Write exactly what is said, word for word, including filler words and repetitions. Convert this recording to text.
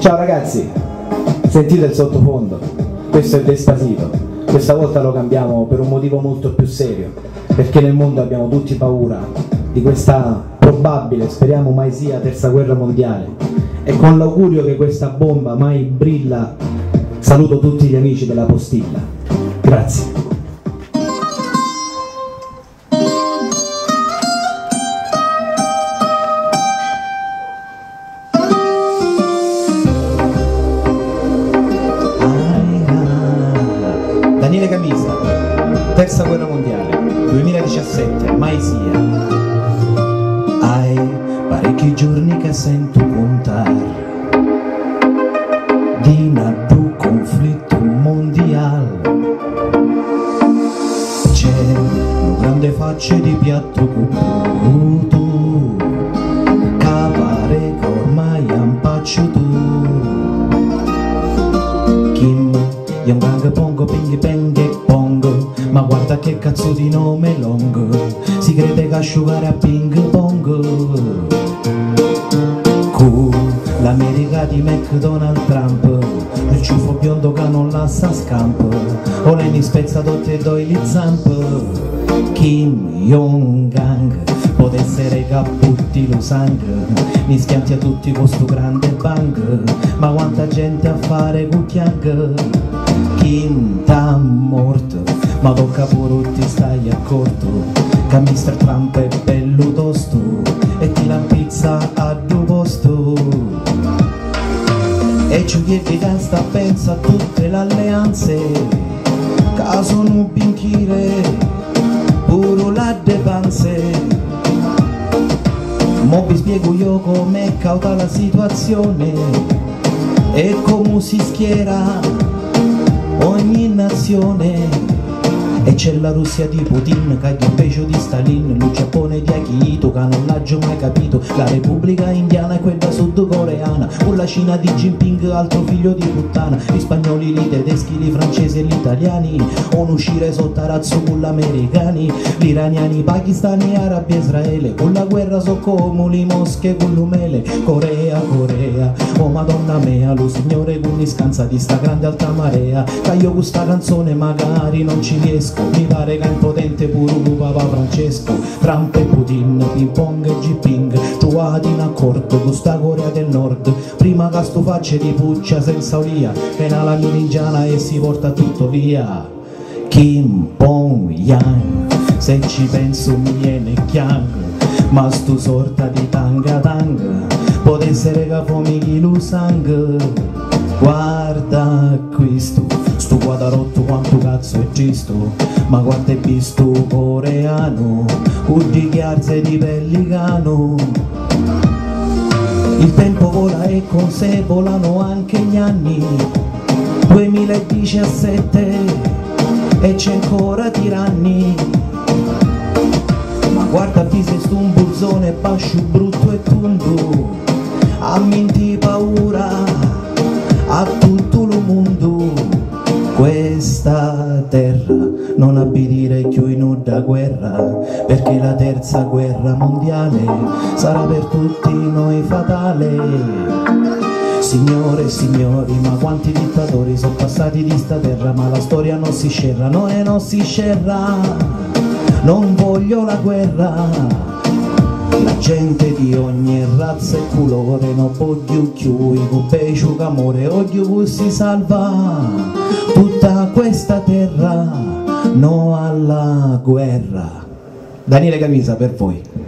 Ciao ragazzi, sentite il sottofondo, questo è Despacito, questa volta lo cambiamo per un motivo molto più serio, perché nel mondo abbiamo tutti paura di questa probabile, speriamo mai sia, terza guerra mondiale, e con l'augurio che questa bomba mai brilla saluto tutti gli amici della postilla. Grazie. Daniele Camisa, terza guerra mondiale, duemiladiciassette, mai sia. Hai parecchi giorni che sento contare di un conflitto mondiale. C'è una grande faccia di piatto cuputo, capare che ormai ampaccio tu. Kim Jong-un pongo ping peng e pongo, ma guarda che cazzo di nome long, si crede che asciugare a ping pong. Cu l'America di McDonald Trump, il ciuffo biondo che non lascia scamp, o lei mi spezza tutte e due le zamp. Kim Jong-un può essere caputti lo sangue, mi schianti a tutti con sto grande bang, ma quanta gente a fare cucchiang. Kim t'ha morto, ma tocca pure ti stai accorto che mister Trump è bello tosto e ti la pizza a due posto. E ci chiedi che sta pensa a tutte le alleanze che sono binchire pure la depanze. Mo vi spiego io com'è cauta la situazione e come si schiera ogni nazione. E c'è la Russia di Putin, che è il peggio di Stalin, il Giappone di Akihito, che non l'ha mai capito, la Repubblica Indiana e quella sudcoreana, con la Cina di Jinping, altro figlio di puttana, gli spagnoli, i tedeschi, i francesi e gli italiani, on uscire sotto razzo con gli americani, gli iraniani, i pakistani, arabi e Israele, con la guerra so come le mosche con l'umele, Corea, Corea, oh madonna mia, lo signore con scansa di sta grande alta marea, che io con sta canzone magari non ci riesco. Mi pare che è impotente pure Papa Francesco. Trump e Putin, ping pong e Jinping, trovati in accordo con sta Corea del Nord, prima che sto faccia di puccia senza olia, che è la miningiana e si porta tutto via. Kim Jong-un, se ci penso mi viene chiang, ma sto sorta di tanga tanga, può essere che fumichi lo sangue. Guarda questo, sto guadarotto quanto cazzo è giusto, ma guarda è visto coreano, con di chiarze di pellicano. Il tempo vola e con sé volano anche gli anni, duemiladiciassette e c'è ancora tiranni. Ma guarda qui se sto un burzone pascio brutto e tondo, a minti paura a tutto il mondo. Questa terra non abitire più in da guerra, perché la terza guerra mondiale sarà per tutti noi fatale. Signore e signori, ma quanti dittatori sono passati di sta terra, ma la storia non si scerra, no e non si scerra. Non voglio la guerra, la gente di ogni razza e colore non voglio chiui, con peggio che amore, odio che si salva tutta questa terra, no alla guerra. Daniele Camisa per voi.